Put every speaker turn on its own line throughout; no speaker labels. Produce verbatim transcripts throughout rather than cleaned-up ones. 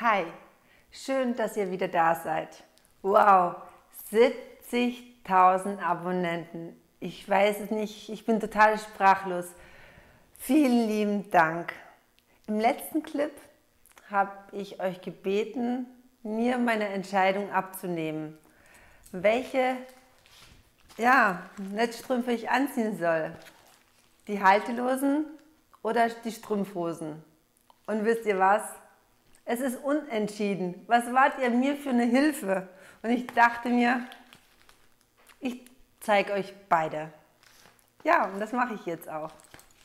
Hi, schön, dass ihr wieder da seid. Wow, siebzigtausend Abonnenten. Ich weiß es nicht, ich bin total sprachlos. Vielen lieben Dank. Im letzten Clip habe ich euch gebeten, mir meine Entscheidung abzunehmen, welche ja, Netzstrümpfe ich anziehen soll. Die haltelosen oder die Strumpfhosen. Und wisst ihr was? Es ist unentschieden. Was wart ihr mir für eine Hilfe? Und ich dachte mir, ich zeige euch beide. Ja, und das mache ich jetzt auch.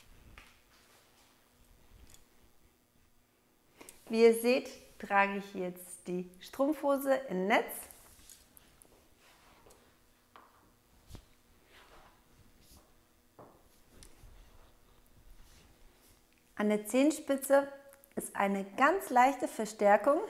Wie ihr seht, trage ich jetzt die Strumpfhose in Netz. An der Zehenspitze ist eine ganz leichte Verstärkung.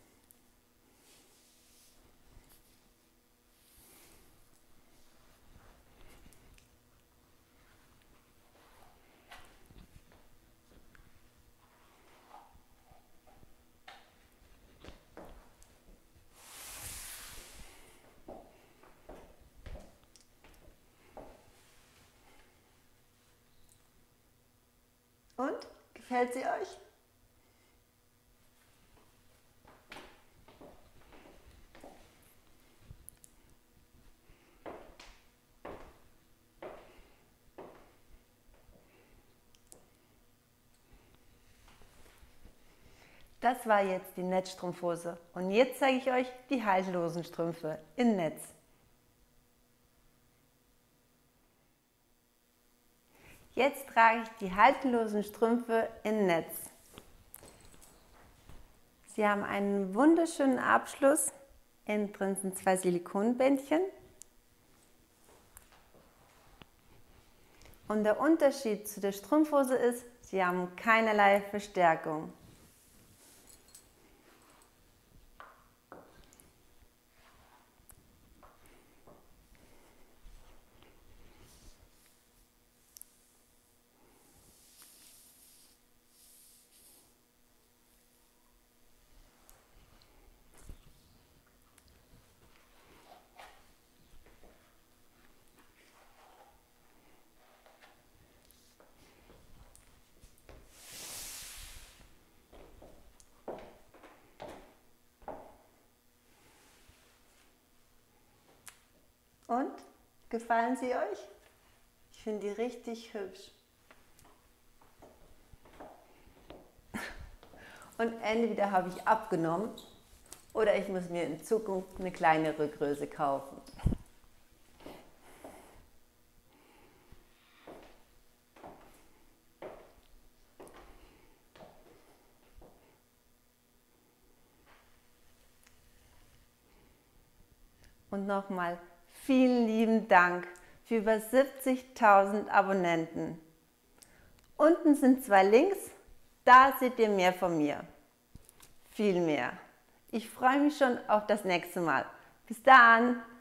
Und? Gefällt sie euch? Das war jetzt die Netzstrumpfhose und jetzt zeige ich euch die haltlosen Strümpfe in Netz. Jetzt trage ich die haltlosen Strümpfe in Netz. Sie haben einen wunderschönen Abschluss. Innen drin sind zwei Silikonbändchen. Und der Unterschied zu der Strumpfhose ist, sie haben keinerlei Verstärkung. Und? Gefallen sie euch? Ich finde die richtig hübsch. Und entweder habe ich abgenommen oder ich muss mir in Zukunft eine kleinere Größe kaufen. Und nochmal vielen lieben Dank für über siebzigtausend Abonnenten. Unten sind zwei Links, da seht ihr mehr von mir. Viel mehr. Ich freue mich schon auf das nächste Mal. Bis dann!